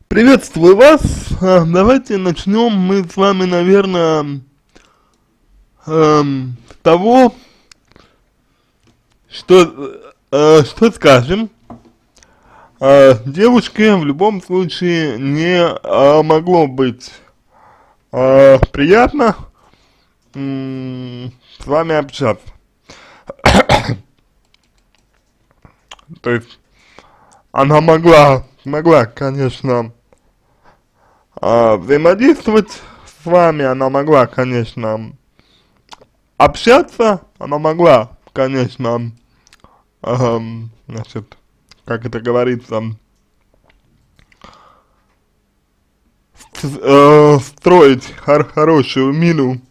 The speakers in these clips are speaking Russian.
Приветствую вас. Давайте начнем мы с вами, наверное, с того, что скажем, девушке в любом случае не могло быть приятно с вами общаться. То есть она могла, конечно, взаимодействовать с вами, она могла, конечно, общаться, она могла, конечно, значит, как это говорится, строить хорошую мину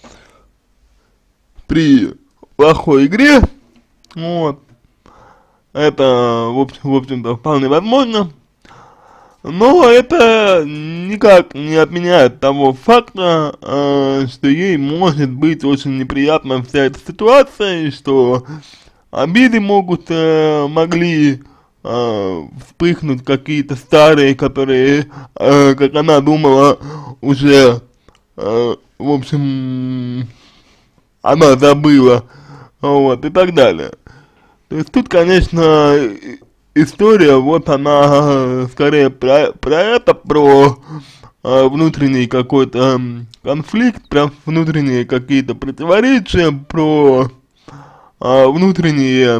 при плохой игре, вот, это, в общем-то, вполне возможно, но это никак не отменяет того факта, что ей может быть очень неприятна вся эта ситуация, и что обиды могли вспыхнуть какие-то старые, которые, как она думала, уже, в общем, она забыла, вот, и так далее. То есть тут, конечно, история, вот она скорее про это, про внутренний какой-то конфликт, про внутренние какие-то противоречия, про внутренние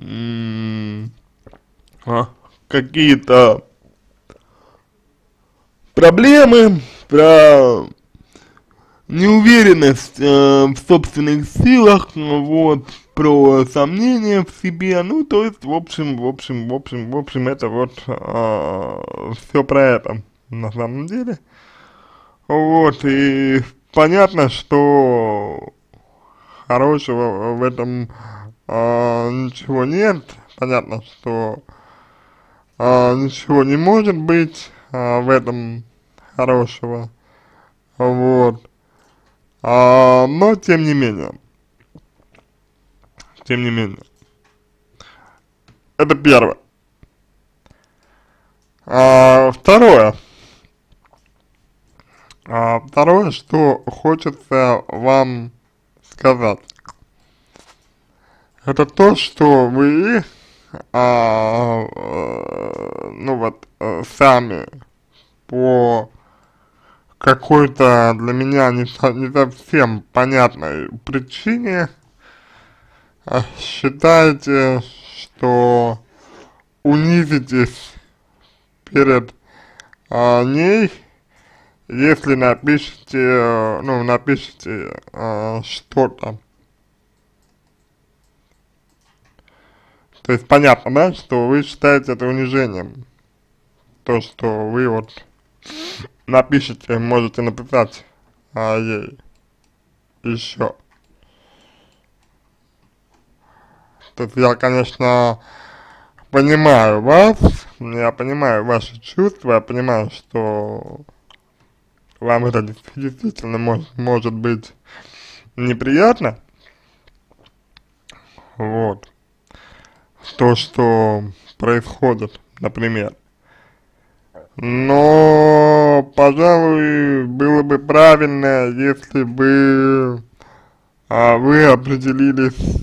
какие-то проблемы, про неуверенность в собственных силах, вот, про сомнения в себе, ну, то есть, в общем, это вот все про это, на самом деле. Вот, и понятно, что хорошего в этом ничего нет, понятно, что ничего не может быть в этом хорошего, вот, но тем не менее, это первое. Второе, что хочется вам сказать, это то, что вы, ну вот, сами по какой-то для меня не совсем понятной причине считаете, что унизитесь перед ней, если напишите что-то. То есть понятно, да, что вы считаете это унижением, то, что вы вот напишите, можете написать ей еще. То есть я, конечно, понимаю вас, я понимаю ваши чувства, я понимаю, что вам это действительно может быть неприятно, вот, то, что происходит, например. Но, пожалуй, было бы правильно, если бы вы определились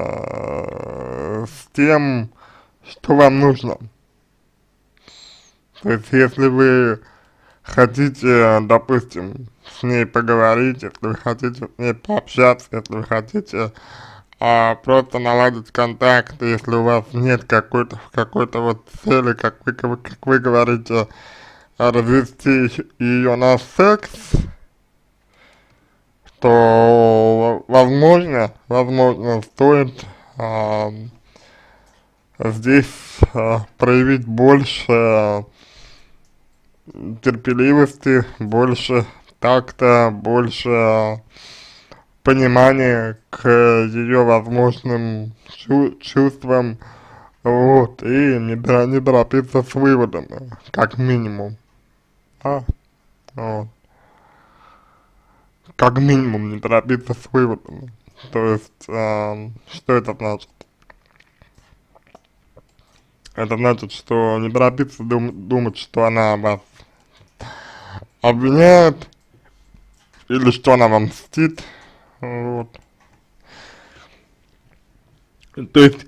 с тем, что вам нужно. То есть, если вы хотите, допустим, с ней поговорить, если вы хотите с ней пообщаться, если вы хотите просто наладить контакт, если у вас нет какой-то вот цели, как вы говорите, развести ее на секс, то возможно стоит здесь проявить больше терпеливости, больше такта, больше понимания к ее возможным чувствам, вот, и не торопиться с выводами, как минимум, да, вот, как минимум не торопиться с выводами, то есть, что это значит? Это значит, что не торопиться думать, что она вас обвиняет, или что она вам мстит, вот. То есть,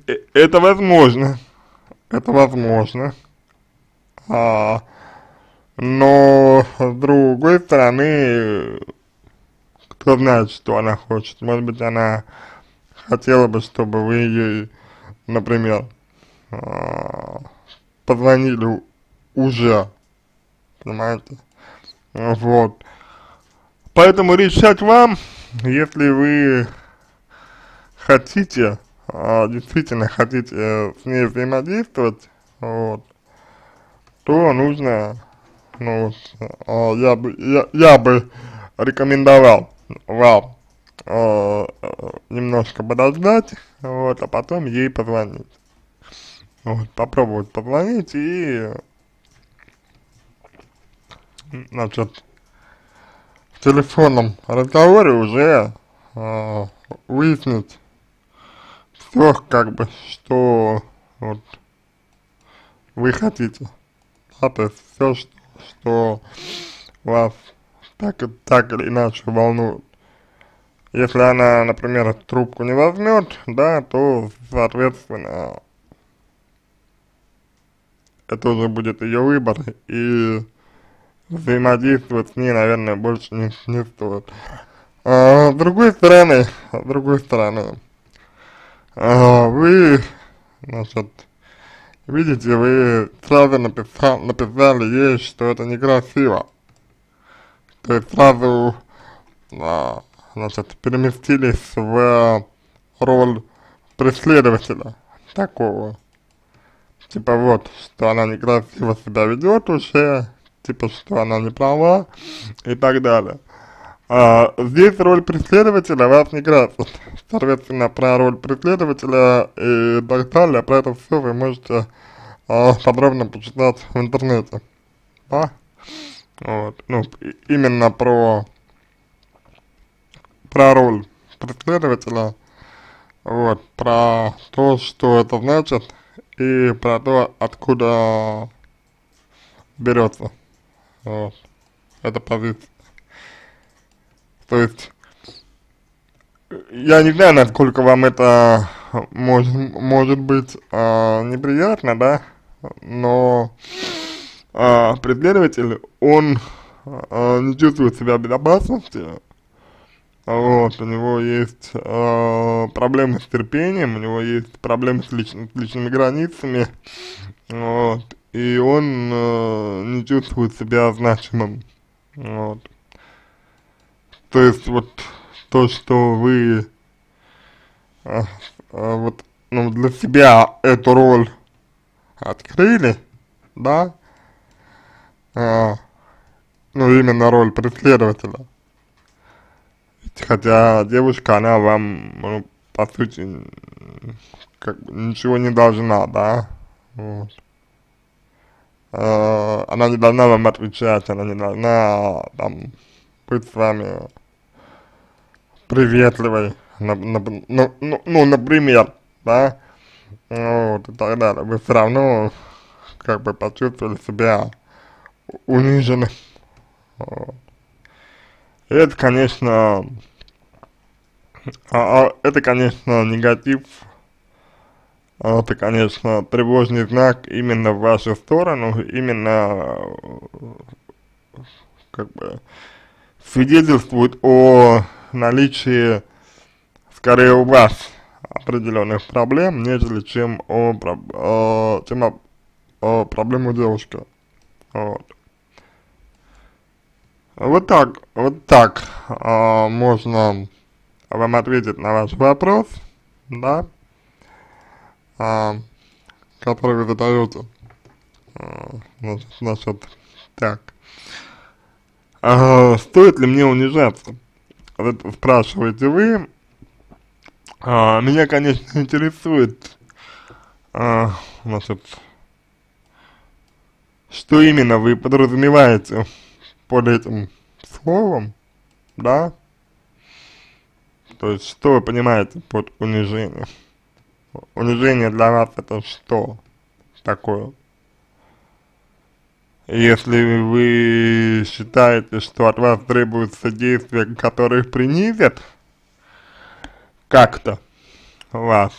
это возможно, а, но с другой стороны, кто знает, что она хочет, может быть, она хотела бы, чтобы вы ей, например, а, позвонили уже, понимаете, вот. Поэтому решать вам, если вы хотите, действительно хотите с ней взаимодействовать, вот, то нужно, ну, вот, я бы рекомендовал вам немножко подождать, вот, а потом ей позвонить. Вот, попробовать позвонить и, значит, в телефонном разговоре уже выяснить все, как бы, что вот вы хотите, да, то есть все, что вас так или иначе волнует. Если она, например, трубку не возьмет, да, то, соответственно, это уже будет ее выбор, и взаимодействовать с ней, наверное, больше не стоит. С другой стороны, вы, значит, видите, вы сразу написали ей, что это некрасиво. То есть сразу, значит, переместились в роль преследователя такого. Типа вот, что она некрасиво себя ведет уже, типа, что она не права и так далее. Здесь роль преследователя вас не красит. Соответственно, про роль преследователя и так далее, про это все вы можете подробно почитать в интернете. Да? Вот. Ну, именно про роль преследователя, вот, про то, что это значит, и про то, откуда берется, вот, эта позиция. То есть, я не знаю, насколько вам это может быть неприятно, да, но преследователь, он не чувствует себя в безопасности, вот, у него есть проблемы с терпением, у него есть проблемы с личными границами, вот, и он не чувствует себя значимым, вот. То есть вот то, что вы вот, ну, для себя эту роль открыли, да, а, ну, именно роль преследователя. Хотя девушка, она вам, ну, по сути, как бы ничего не должна, да, вот. Она не должна вам отвечать, она не должна, там, быть с вами приветливой, ну, например, да, вот, и так далее. Вы все равно, как бы, почувствовали себя унижены. Вот. И это, конечно, негатив, это, конечно, тревожный знак именно в вашу сторону, именно, как бы, свидетельствует о наличии, скорее, у вас определенных проблем, нежели чем о проблему девушки. Вот. Вот так можно вам ответить на ваш вопрос, да, а, который вы задаете, значит, так. Стоит ли мне унижаться? Вот спрашиваете вы. Меня, конечно, интересует, значит, что именно вы подразумеваете под этим словом, да? То есть, что вы понимаете под унижением? Унижение для вас это что такое? Если вы считаете, что от вас требуются действия, которые принизят как-то вас,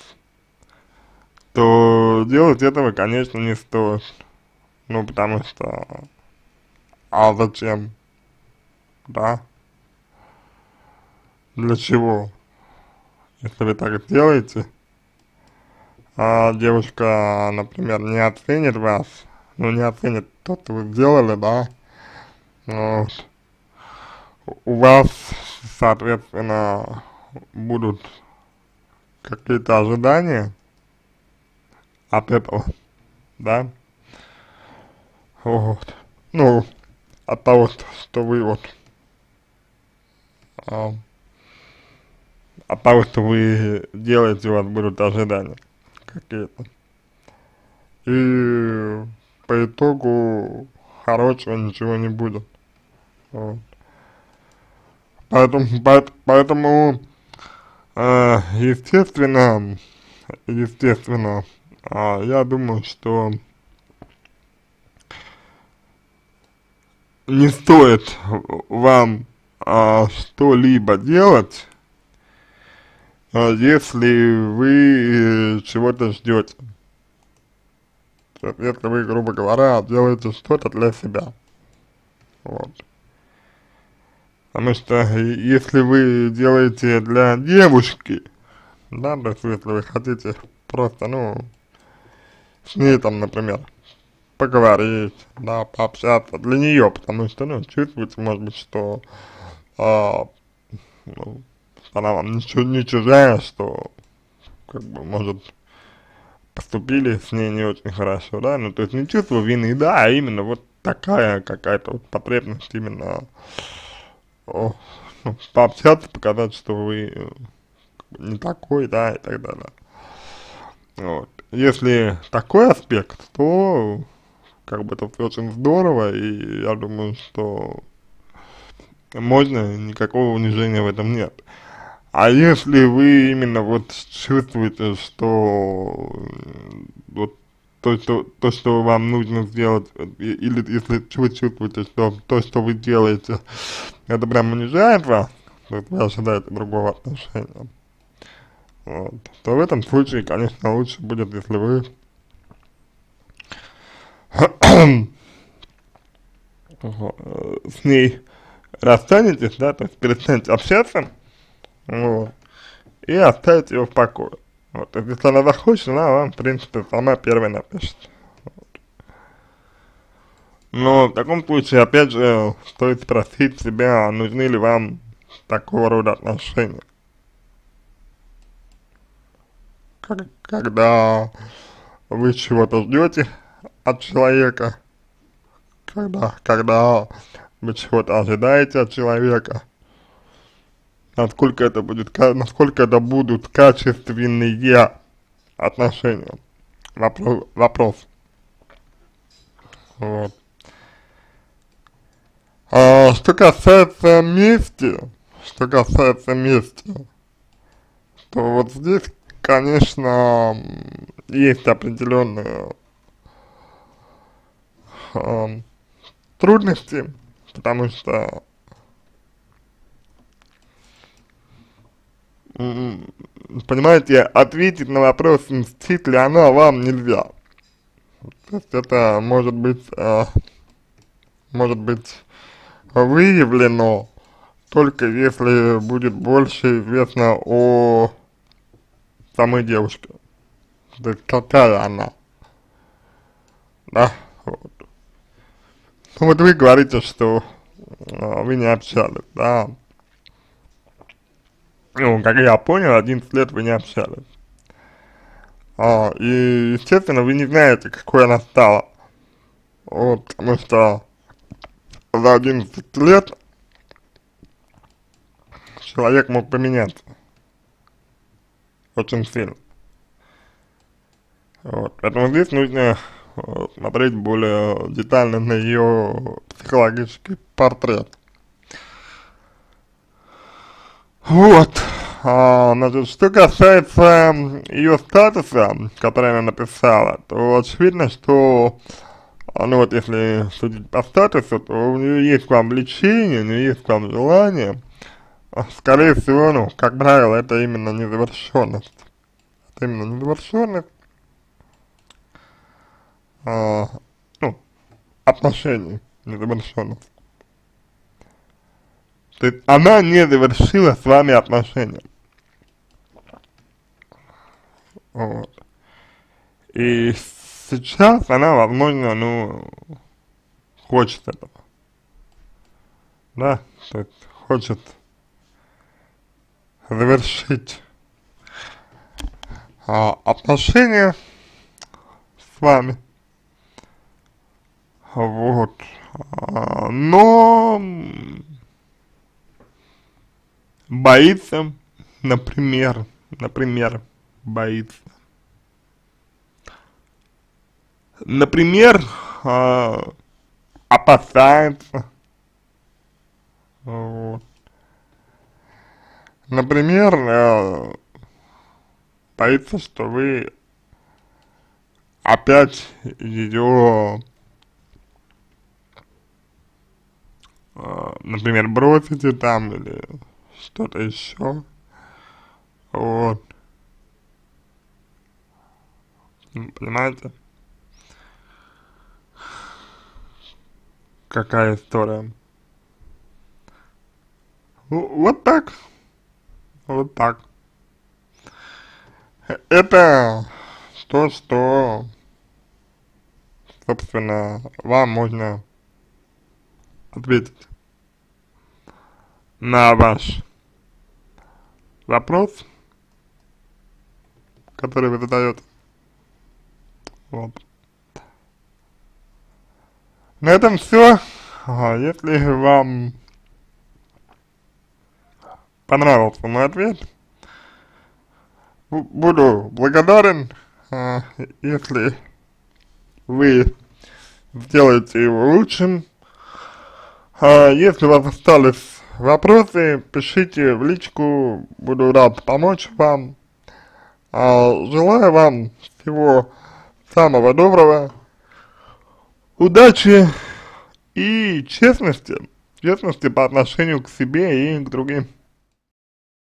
то делать этого, конечно, не стоит. Ну, потому что, а зачем, да? Для чего? Если вы так делаете, а девушка, например, не оценит вас, ну, не оценит то, что вы сделали, да, вот, у вас, соответственно, будут какие-то ожидания от этого, да, вот, ну, от того, что вы вот, а, от того, что вы делаете, у вас будут ожидания какие-то. И по итогу хорошего ничего не будет. Вот. Поэтому естественно, я думаю, что не стоит вам что-либо делать, если вы чего-то ждете. Если вы, грубо говоря, делаете что-то для себя. Вот. Потому что если вы делаете для девушки, да, то есть если вы хотите просто, ну, с ней там, например, поговорить, да, пообщаться для нее, потому что, ну, чувствуете, может быть, что, ну, она вам не чужая, что, как бы, может, поступили с ней не очень хорошо, да, ну, то есть не чувство вины, да, а именно вот такая какая-то вот потребность именно ну, пообщаться, показать, что вы не такой, да, и так далее. Вот. Если такой аспект, то как бы это очень здорово, и я думаю, что можно, никакого унижения в этом нет. А если вы именно вот чувствуете, что вот то, что вам нужно сделать, или если вы чувствуете, что то, что вы делаете, это прям унижает вас, то есть вы ожидаете другого отношения, вот, то в этом случае, конечно, лучше будет, если вы с ней расстанетесь, да, то есть перестанете общаться, вот, и оставить ее в покое. Вот, если она захочет, она вам, в принципе, сама первая напишет. Но в таком случае, опять же, стоит спросить себя, нужны ли вам такого рода отношения. Когда вы чего-то ждете от человека, когда вы чего-то ожидаете от человека, насколько это будут качественные отношения. Вопрос. Вот. Что касается мести, то вот здесь, конечно, есть определенные трудности, потому что понимаете, ответить на вопрос, мстит ли она вам, нельзя. То есть это может быть выявлено только если будет больше известно о самой девушке. То есть какая она, да, вот. Ну вот вы говорите, что вы не общались, да. Ну, как я понял, 11 лет вы не общались. И, естественно, вы не знаете, какой она стала. Вот, потому что за 11 лет человек мог поменяться очень сильно. Вот, поэтому здесь нужно смотреть более детально на ее психологический портрет. Вот, значит, что касается ее статуса, который она написала, то очевидно, что Ну вот, если судить по статусу, то у нее есть к вам влечение, у нее есть к вам желание. Скорее всего, ну, как правило, это именно незавершенность. Это именно незавершенность, а, ну, отношений, незавершенность. То есть она не завершила с вами отношения. Вот. И сейчас она, возможно, ну, хочет этого. Да, то есть хочет завершить отношения с вами. Вот. Но боится, например, боится. Например, опасается. Вот. Например, боится, что вы опять ее, например, бросите там или что-то еще. Вот. Понимаете, какая история? Вот так. Вот так. Это то, что, собственно, вам можно ответить на ваш вопрос, который вы задаете. Вот. На этом все. Если вам понравился мой ответ, буду благодарен, если вы сделаете его лучшим. Если у вас остались вопросы, пишите в личку, буду рад помочь вам. Желаю вам всего самого доброго, удачи и честности по отношению к себе и к другим.